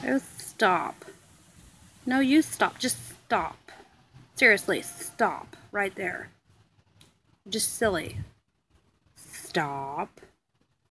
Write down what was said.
Oh, stop. No, you stop. Just stop. Seriously, stop right there. Just silly. Stop.